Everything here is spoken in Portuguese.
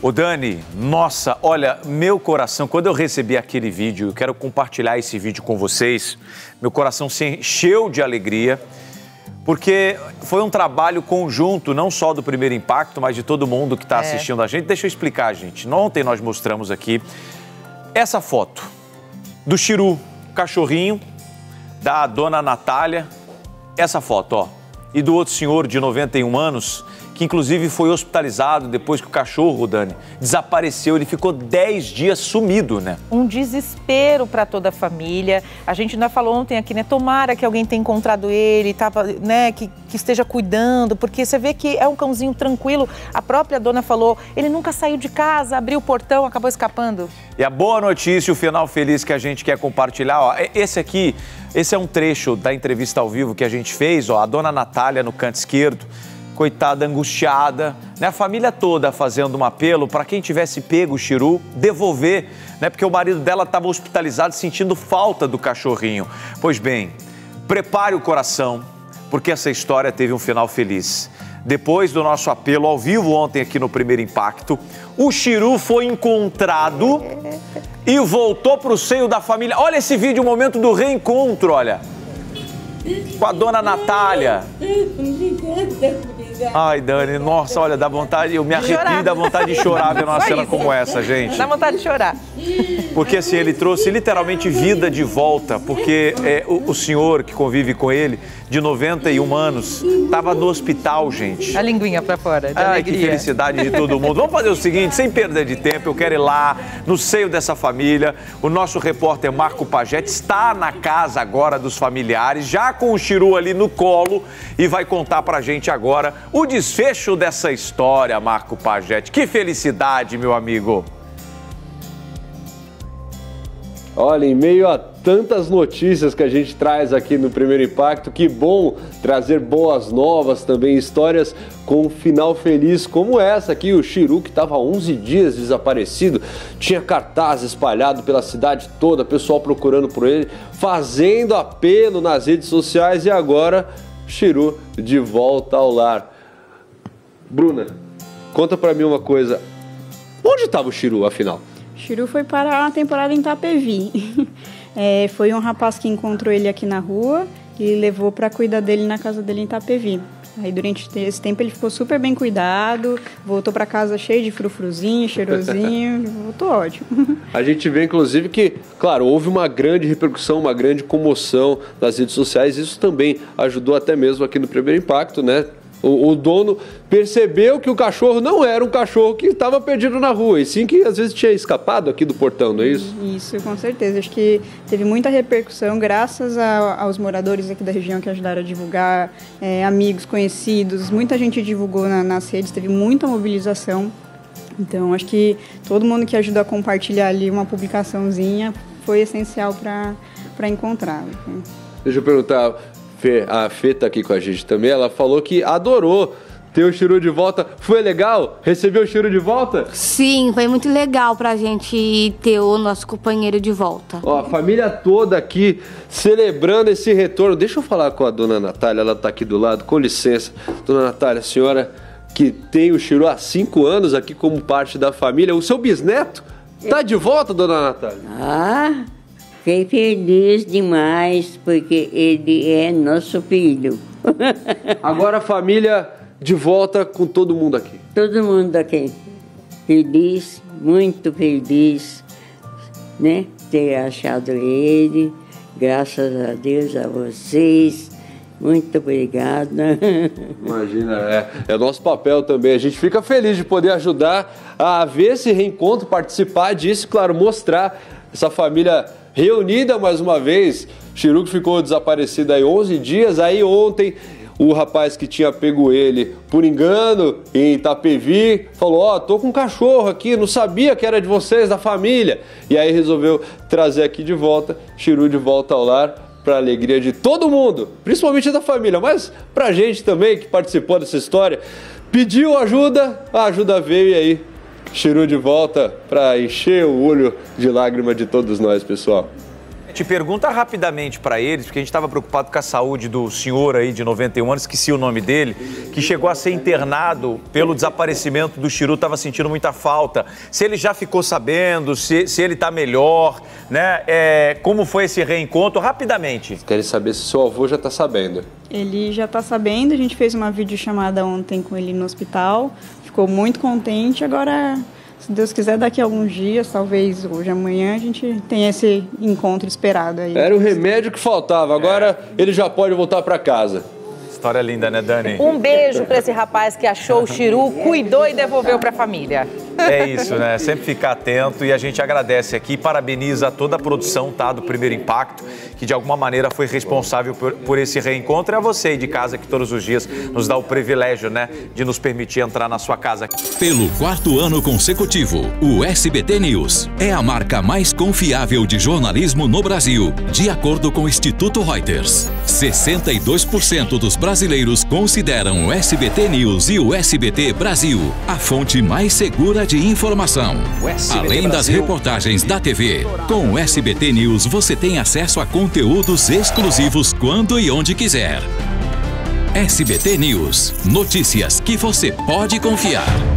Ô Dani, nossa, olha, meu coração, quando eu recebi aquele vídeo, eu quero compartilhar esse vídeo com vocês, meu coração se encheu de alegria, porque foi um trabalho conjunto, não só do Primeiro Impacto, mas de todo mundo que está assistindo a gente. Deixa eu explicar, gente. Ontem nós mostramos aqui essa foto do Chiru, cachorrinho, da dona Natália, essa foto, ó, e do outro senhor de 91 anos, que inclusive foi hospitalizado depois que o cachorro, Dani, desapareceu. Ele ficou 10 dias sumido, né? Um desespero para toda a família. A gente ainda falou ontem aqui, né? Tomara que alguém tenha encontrado ele, né? Que esteja cuidando, porque você vê que é um cãozinho tranquilo. A própria dona falou, ele nunca saiu de casa, abriu o portão, acabou escapando. E a boa notícia, o final feliz que a gente quer compartilhar, ó, esse é um trecho da entrevista ao vivo que a gente fez, ó, a dona Natália no canto esquerdo, coitada, angustiada, né? A família toda fazendo um apelo para quem tivesse pego o Chiru, devolver, né? Porque o marido dela estava hospitalizado sentindo falta do cachorrinho. Pois bem, prepare o coração, porque essa história teve um final feliz. Depois do nosso apelo ao vivo ontem aqui no Primeiro Impacto, o Chiru foi encontrado e voltou para o seio da família. Olha esse vídeo, o momento do reencontro, olha. Com a dona Natália. Ai, Dani, nossa, olha, dá vontade, eu me arrepio, dá vontade de chorar vendo uma cena como essa, gente. Dá vontade de chorar. Porque assim, ele trouxe literalmente vida de volta, porque o senhor que convive com ele, de 91 anos, estava no hospital, gente. A linguinha pra fora, de alegria. Que felicidade de todo mundo. Vamos fazer o seguinte, sem perda de tempo, eu quero ir lá, no seio dessa família. O nosso repórter Marco Pagete está na casa agora dos familiares, já com o Chiru ali no colo, e vai contar pra gente agora o desfecho dessa história, Marco Pagete. Que felicidade, meu amigo. Olha, em meio a tantas notícias que a gente traz aqui no Primeiro Impacto, que bom trazer boas novas também, histórias com um final feliz como essa aqui, o Chiru, que estava há 11 dias desaparecido, tinha cartaz espalhado pela cidade toda, pessoal procurando por ele, fazendo apelo nas redes sociais, e agora Chiru de volta ao lar. Bruna, conta pra mim uma coisa, onde estava o Chiru, afinal? Chiru foi para a temporada em Itapevi. Foi um rapaz que encontrou ele aqui na rua e levou para cuidar dele na casa dele em Itapevi. Aí durante esse tempo ele ficou super bem cuidado, voltou para casa cheio de frufruzinho, cheirosinho, voltou ótimo. A gente vê inclusive que, claro, houve uma grande repercussão, uma grande comoção nas redes sociais, isso também ajudou até mesmo aqui no Primeiro Impacto, né? O dono percebeu que o cachorro não era um cachorro que estava perdido na rua, e sim que às vezes tinha escapado aqui do portão, não é isso? Isso, com certeza. Acho que teve muita repercussão graças aos moradores aqui da região que ajudaram a divulgar, amigos, conhecidos, muita gente divulgou nas redes, teve muita mobilização. Então, acho que todo mundo que ajudou a compartilhar ali uma publicaçãozinha foi essencial para encontrá-lo. Deixa eu perguntar... A Fê está aqui com a gente também, ela falou que adorou ter o Chiru de volta. Foi legal? Recebeu o Chiru de volta? Sim, foi muito legal pra gente ter o nosso companheiro de volta. Ó, a família toda aqui celebrando esse retorno. Deixa eu falar com a dona Natália, ela está aqui do lado, com licença. Dona Natália, a senhora que tem o Chiru há 5 anos aqui como parte da família, o seu bisneto está de volta, dona Natália? Ah... Fiquei feliz demais, porque ele é nosso filho. Agora a família de volta com todo mundo aqui. Todo mundo aqui. Feliz, muito feliz, né? Ter achado ele. Graças a Deus, a vocês. Muito obrigada. Imagina, é nosso papel também. A gente fica feliz de poder ajudar a ver esse reencontro, participar disso, claro, mostrar essa família reunida mais uma vez. Chiru que ficou desaparecido aí 11 dias, aí ontem o rapaz que tinha pego ele por engano em Itapevi falou, ó, tô com um cachorro aqui, não sabia que era de vocês, da família, e aí resolveu trazer aqui de volta, Chiru de volta ao lar, para alegria de todo mundo, principalmente da família, mas pra gente também que participou dessa história, pediu ajuda, a ajuda veio e aí Chiru de volta para encher o olho de lágrima de todos nós, pessoal. Te pergunta rapidamente para eles, porque a gente estava preocupado com a saúde do senhor aí de 91 anos, esqueci o nome dele, que chegou a ser internado pelo desaparecimento do Chiru, estava sentindo muita falta. Se ele já ficou sabendo, se ele está melhor, né? Como foi esse reencontro? Rapidamente. Querem saber se seu avô já está sabendo. Ele já está sabendo, a gente fez uma videochamada ontem com ele no hospital, ficou muito contente, agora... Se Deus quiser, daqui a alguns dias, talvez hoje, amanhã, a gente tem esse encontro esperado aí. Era o remédio que faltava, agora ele já pode voltar para casa. História linda, né, Dani? Um beijo para esse rapaz que achou o Chiru, cuidou e devolveu para a família. É isso, né? Sempre ficar atento e a gente agradece aqui, parabeniza toda a produção, tá, do Primeiro Impacto, que de alguma maneira foi responsável por esse reencontro, e a você aí de casa que todos os dias nos dá o privilégio, né, de nos permitir entrar na sua casa. Pelo 4º ano consecutivo, o SBT News é a marca mais confiável de jornalismo no Brasil, de acordo com o Instituto Reuters. 62% dos brasileiros consideram o SBT News e o SBT Brasil a fonte mais segura de informação. Além das reportagens da TV, com o SBT News você tem acesso a conteúdos exclusivos quando e onde quiser. SBT News, notícias que você pode confiar.